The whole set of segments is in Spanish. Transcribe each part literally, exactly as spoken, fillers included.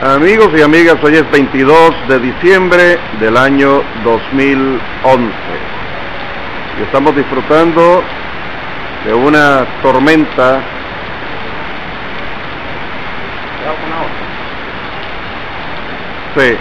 Amigos y amigas, hoy es veintidós de diciembre del año dos mil once y estamos disfrutando de una tormenta sí.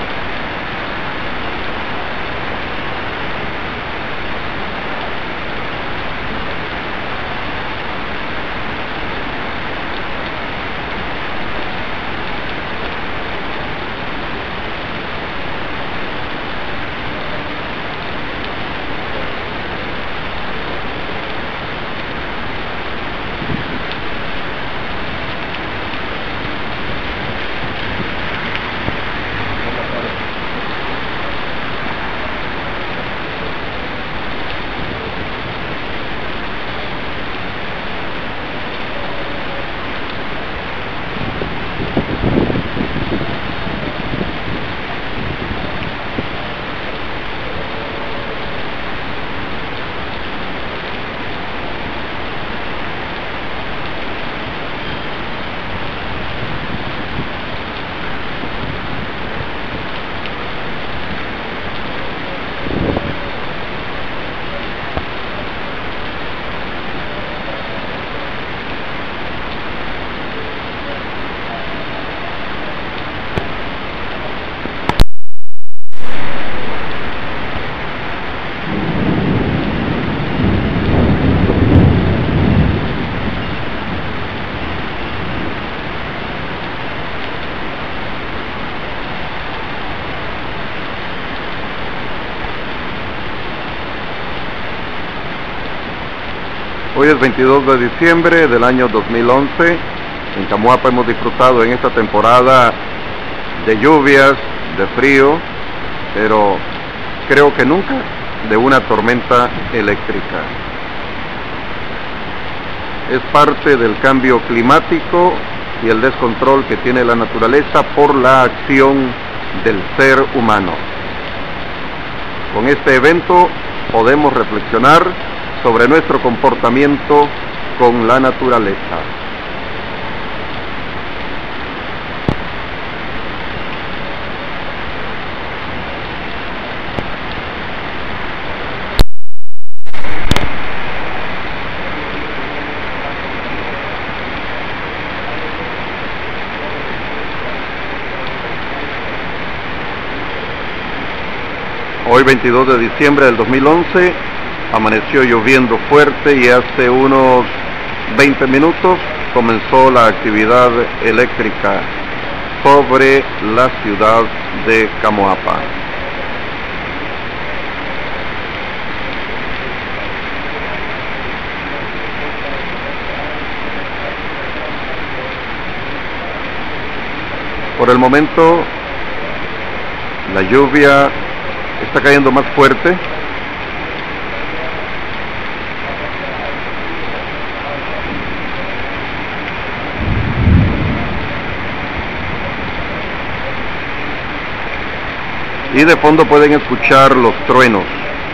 Hoy es veintidós de diciembre del año dos mil once. En Camoapa hemos disfrutado en esta temporada de lluvias, de frío, pero creo que nunca de una tormenta eléctrica. Es parte del cambio climático y el descontrol que tiene la naturaleza por la acción del ser humano. Con este evento podemos reflexionar sobre nuestro comportamiento con la naturaleza. Hoy veintidós de diciembre del dos mil once amaneció lloviendo fuerte y hace unos veinte minutos comenzó la actividad eléctrica sobre la ciudad de Camoapa. Por el momento la lluvia está cayendo más fuerte. Y de fondo pueden escuchar los truenos.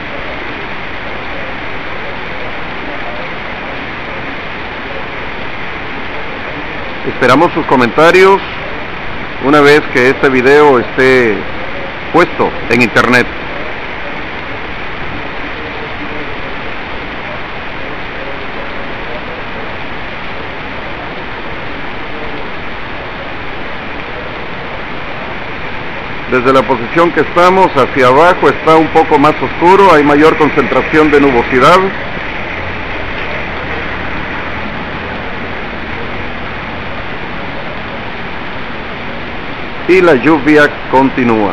Esperamos sus comentarios una vez que este video esté puesto en internet. Desde la posición que estamos hacia abajo está un poco más oscuro, hay mayor concentración de nubosidad. Y la lluvia continúa.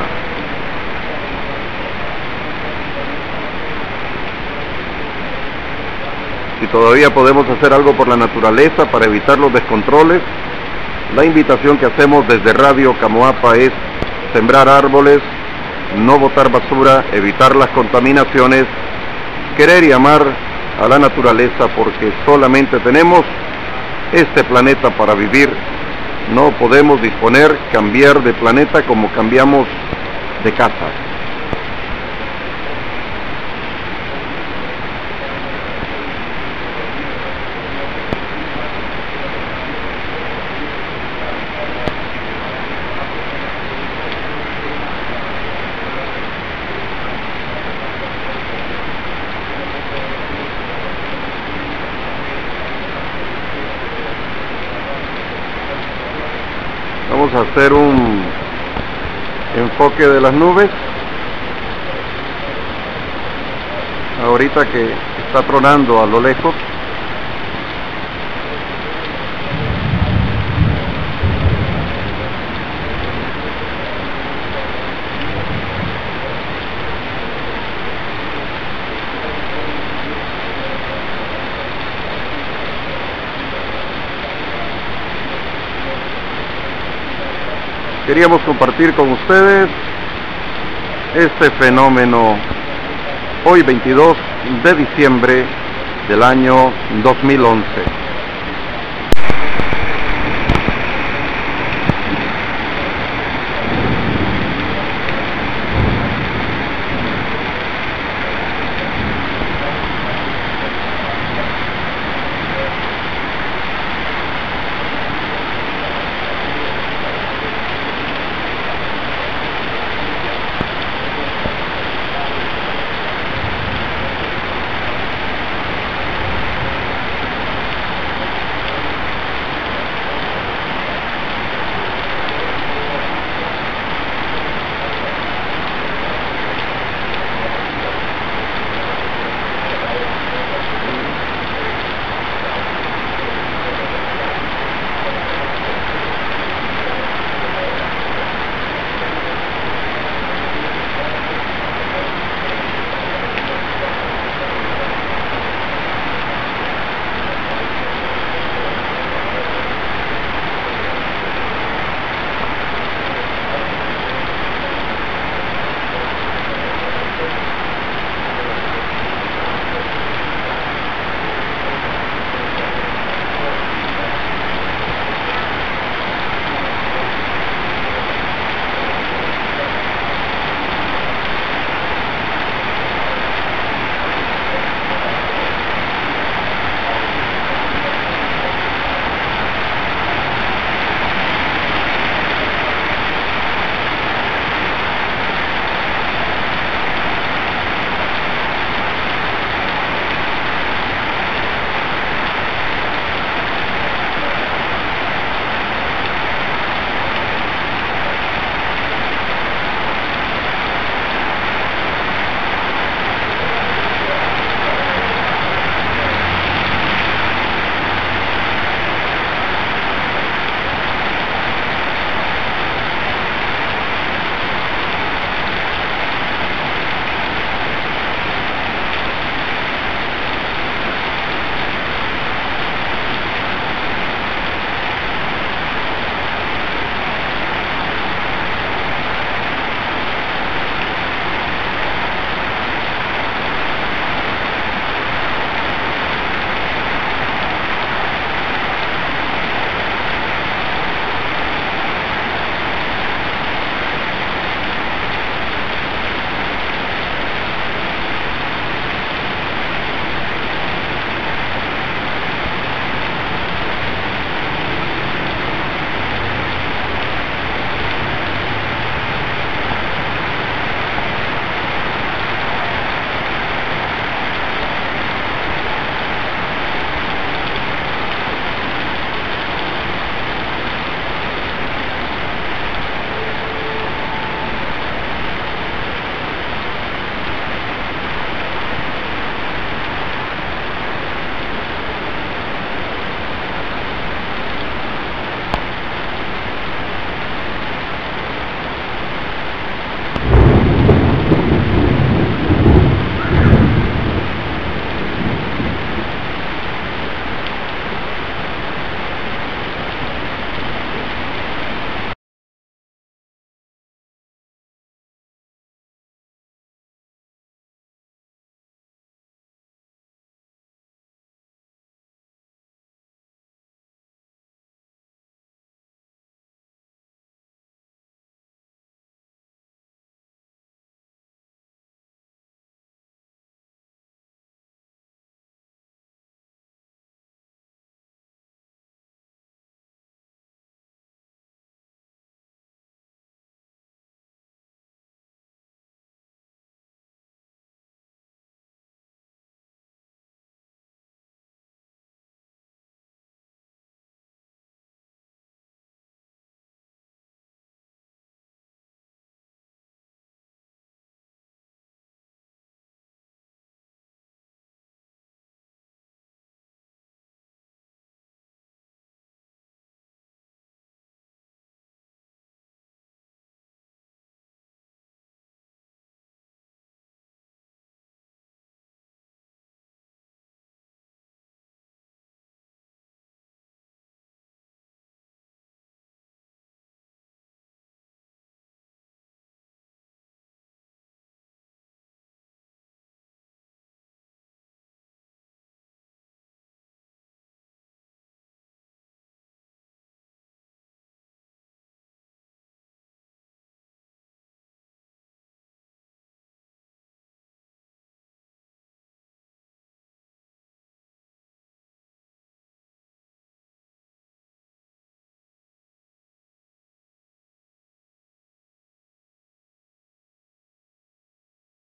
Si todavía podemos hacer algo por la naturaleza para evitar los descontroles, la invitación que hacemos desde Radio Camoapa es sembrar árboles, no botar basura, evitar las contaminaciones, querer y amar a la naturaleza, porque solamente tenemos este planeta para vivir. No podemos disponer, cambiar de planeta como cambiamos de casa. a hacer un enfoque de las nubes. Ahorita que está tronando a lo lejos. Queríamos compartir con ustedes este fenómeno hoy veintidós de diciembre del año dos mil once.